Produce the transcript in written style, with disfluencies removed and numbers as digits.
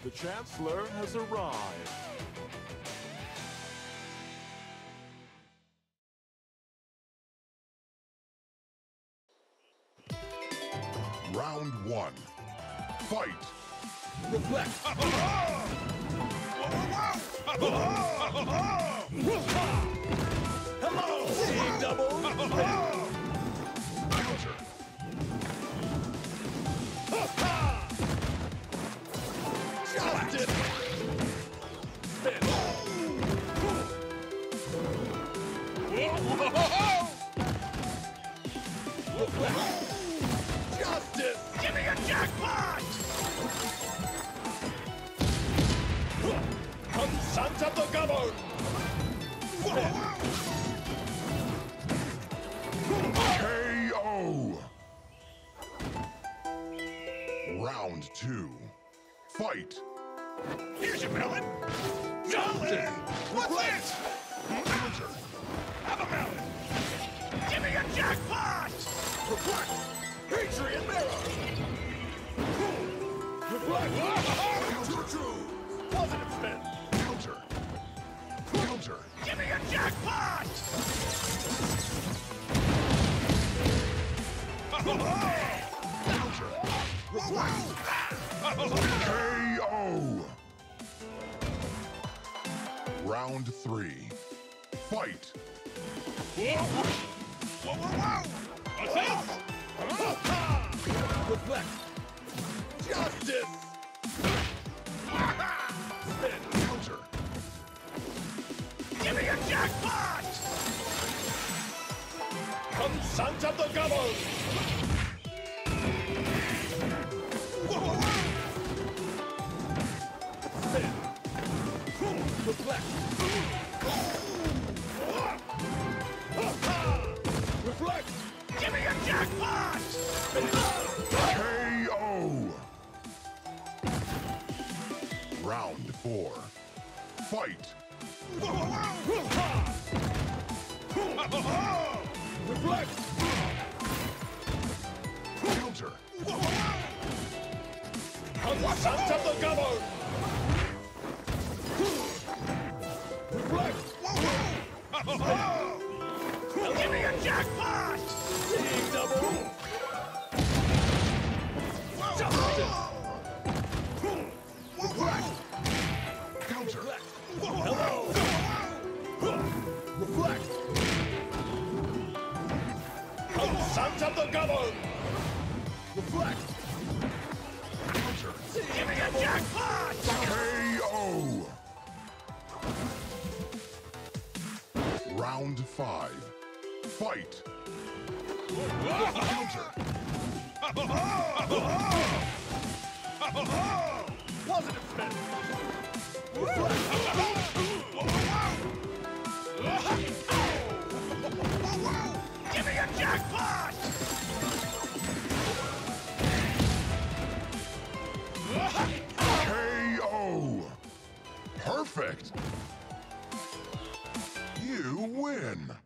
The Chancellor has arrived. Round one. Fight! Reflect! Hello! Seeing double! Counter! Justice! Spin! Reflect! Justice! Give me a jackpot! Consent of the governed! KO! Round two. Fight! Here's your melon! Justice! What's this? Counter! Have a melon! Give me a jackpot! Reflect! Patriot Mirror! Reflect! True! Positive spin! Counter! Counter! Give me a jackpot! Counter! Reflect! KO! Round three. Fight! What's this? Reflect! Justice! Spin! Counter! Give me a jackpot! Consent of the governed! Spin! Reflect! Reflect! Give me a jackpot! KO! Round four. Fight! Reflect! Counter! Consent of the governed! Reflect! Give me a jackpot! Seeing double! Justice! Reflect! Counter! Hello! Reflect! Consent of the governed! Reflect! Counter! Give me a jackpot! KO! Round five. Fight! Counter! Positive spin! Give me a jackpot! KO! Perfect! You win!